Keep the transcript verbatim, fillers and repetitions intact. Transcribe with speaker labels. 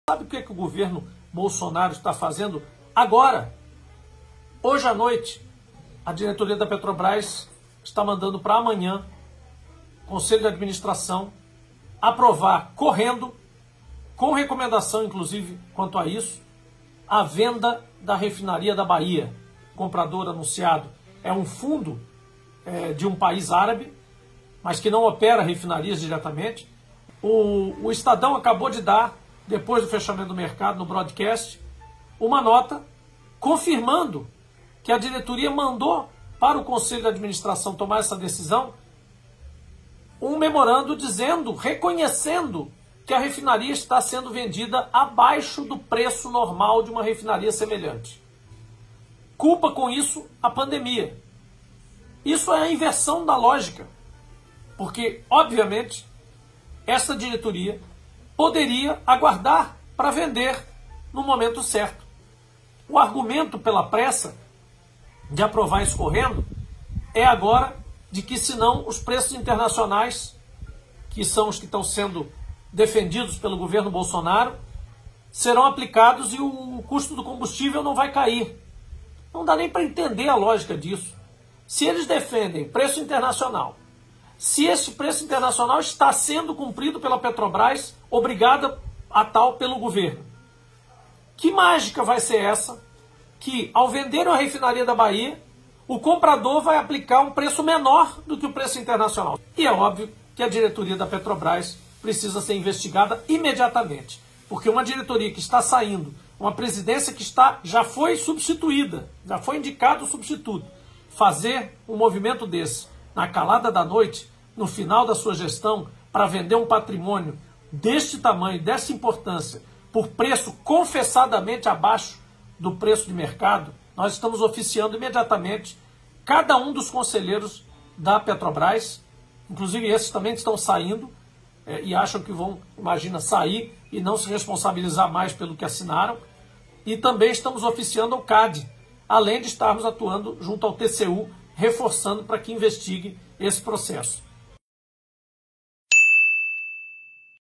Speaker 1: Sabe o que, que o governo Bolsonaro está fazendo agora? Hoje à noite, a diretoria da Petrobras está mandando para amanhã, Conselho de Administração, aprovar correndo, com recomendação inclusive quanto a isso, a venda da refinaria da Bahia. O comprador anunciado é um fundo é, de um país árabe, mas que não opera refinarias diretamente. O, o Estadão acabou de dar, depois do fechamento do mercado no broadcast, uma nota confirmando que a diretoria mandou para o Conselho de Administração tomar essa decisão, um memorando dizendo, reconhecendo que a refinaria está sendo vendida abaixo do preço normal de uma refinaria semelhante. Culpa com isso a pandemia. Isso é a inversão da lógica, porque, obviamente, essa diretoria poderia aguardar para vender no momento certo. O argumento pela pressa de aprovar isso correndo é agora de que, senão, os preços internacionais, que são os que estão sendo defendidos pelo governo Bolsonaro, serão aplicados e o custo do combustível não vai cair. Não dá nem para entender a lógica disso. Se eles defendem preço internacional, se esse preço internacional está sendo cumprido pela Petrobras, obrigada a tal pelo governo, que mágica vai ser essa que, ao vender a refinaria da Bahia, o comprador vai aplicar um preço menor do que o preço internacional? E é óbvio que a diretoria da Petrobras precisa ser investigada imediatamente, porque uma diretoria que está saindo, uma presidência que está, já foi substituída, já foi indicado o substituto, fazer um movimento desse na calada da noite, no final da sua gestão, para vender um patrimônio deste tamanho, dessa importância, por preço confessadamente abaixo do preço de mercado, nós estamos oficiando imediatamente cada um dos conselheiros da Petrobras, inclusive esses também estão saindo, é, e acham que vão, imagina, sair e não se responsabilizar mais pelo que assinaram, e também estamos oficiando ao C A D, além de estarmos atuando junto ao T C U, reforçando para que investigue esse processo.